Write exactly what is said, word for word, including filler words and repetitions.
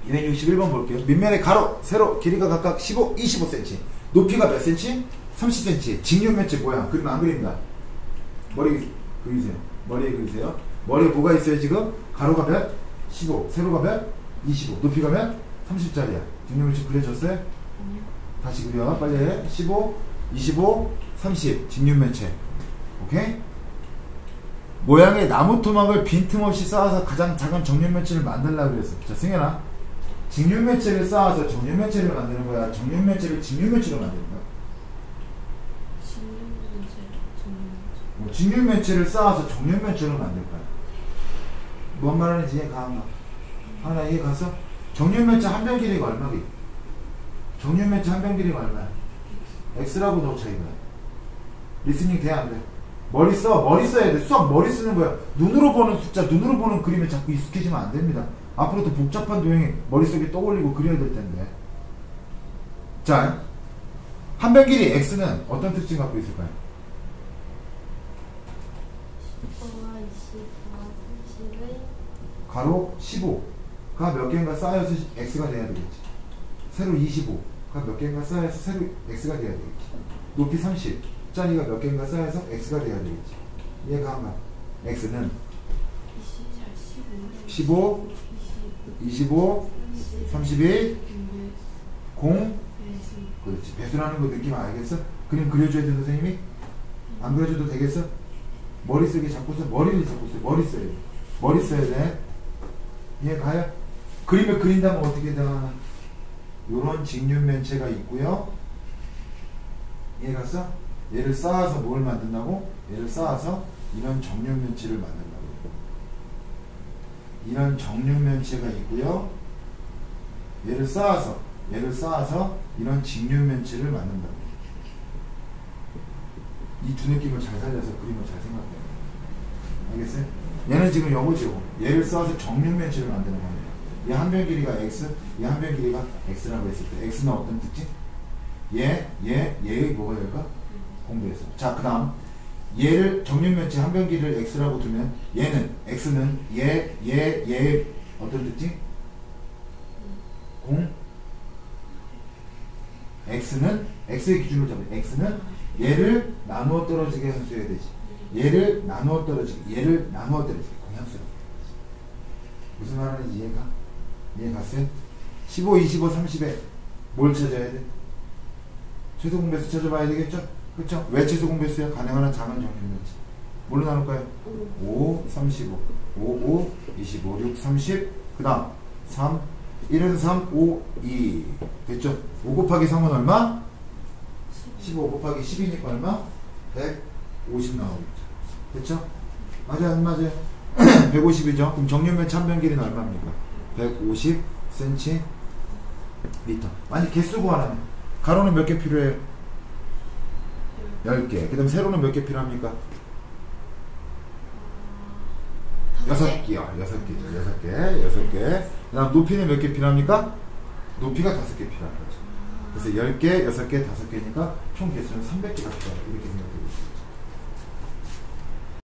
이백육십일 번 볼게요. 밑면의 가로, 세로, 길이가 각각 십오, 이십오 센티미터. 높이가 몇 센치? 삼십 센티미터. 직육면체 모양. 그리면 안 그립니다. 머리 그리세요. 머리에 그리세요. 머리에 뭐가 있어요 지금? 가로가 몇? 십오. 세로가 몇? 이십오. 높이가 몇? 삼십짜리야. 직육면체 그려졌어요? 아니요. 다시 그려. 빨리 해. 십오, 이십오, 삼십. 직육면체. 오케이? 모양의 나무 토막을 빈틈없이 쌓아서 가장 작은 정육면체를 만들려고 그랬어. 자, 승현아. 직육면체를 쌓아서 정육면체를 만드는 거야? 정육면체를 직육면체로 만드는 거야? 직육면체, 정육면체. 뭐 직육면체를 쌓아서 정육면체로 만들 거야. 뭔 말하는지 이해 가나? 하나 이해 갔어? 정육면체 한 변 길이가 얼마기? 정육면체 한 변 길이가 얼마야? X라고 넣어 차이가. 리스닝 돼 안 돼? 머리 써. 머리 써야 돼. 수학 머리 쓰는 거야. 눈으로 보는 숫자, 눈으로 보는 그림에 자꾸 익숙해지면 안 됩니다. 앞으로도 복잡한 도형이 머릿속에 떠올리고 그려야 될 텐데. 자, 한 변 길이 X는 어떤 특징 갖고 있을까요? 십오와 이십오와 삼십의 가로 십오가 몇 개인가 쌓여서 X가 돼야 되겠지. 세로 이십오가 몇 개인가 쌓여서 세로 X가 돼야 되겠지. 높이 삼십 짜리가 몇 개인가 쌓여서 X가 돼야 되겠지. 얘가 한가 X는 십오, 이십오, 삼십일, 공, 그렇지. 배수라는 거 느낌 알겠어? 그림 그려줘야 돼 선생님이? 안 그려줘도 되겠어? 머릿속에 자꾸 써. 머리를 자꾸 써. 머리 써야 돼. 머리 써야 돼. 이해 가요? 그림을 그린다면 어떻게 되나? 요런 직육면체가 있고요. 이해 갔어? 얘를 쌓아서 뭘 만든다고? 얘를 쌓아서 이런 정육면체를 만든다고. 이런 정육면체가 있고요. 얘를 쌓아서 얘를 쌓아서 이런 직육면체를 만든다고. 이 두 느낌을 잘 살려서 그림을 잘 생각해요. 알겠어요? 얘는 지금 요거죠. 얘를 쌓아서 정육면체를 만드는 겁니다. 얘 한 변 길이가 X, 얘 한 변 길이가 X라고 했을 때 X는 어떤 특징? 얘, 얘, 얘의 뭐가 될까? 공부했어. 자, 그 다음 얘를 정육면체 한 변 길이를 X라고 두면 얘는 X는 얘, 얘, 얘의 어떤 특징? 공 X는 X의 기준으로 잡아요. X는 얘를 나누어 떨어지게 함수해야 되지. 얘를 나누어 떨어지게, 얘를 나누어 떨어지게 공함수라고. 무슨 말하는지 이해가? 이해 갔어요? 십오, 이십오, 삼십에 뭘 찾아야 돼? 최소 공배수 찾아봐야 되겠죠? 그렇죠? 왜 최소 공배수야? 가능한 한 작은 정육면체. 뭘로 나눌까요? 오, 삼십오, 오, 오, 이십오, 육, 삼십, 그 다음 삼, 일은 삼, 오, 이. 됐죠? 오 곱하기 삼은 얼마? 십오 곱하기 십이니까 얼마? 백오십 나오겠죠. 됐죠? 맞아요? 안 맞아요? 백오십이죠? 그럼 정육면체 한 변 길이는 얼마입니까? 백오십 센티미터. 아니 개수 구하라면 가로는 몇 개 필요해요? 열 개. 그 다음 세로는 몇 개 필요합니까? 여섯 개요. 여섯 개죠. 여섯 개. 여섯 개. 그 다음 높이는 몇 개 필요합니까? 높이가 다섯 개 필요한 거죠. 그래서 열 개, 여섯 개, 다섯 개니까 총 개수는 삼백 개가 필요해요. 이렇게 생각해요.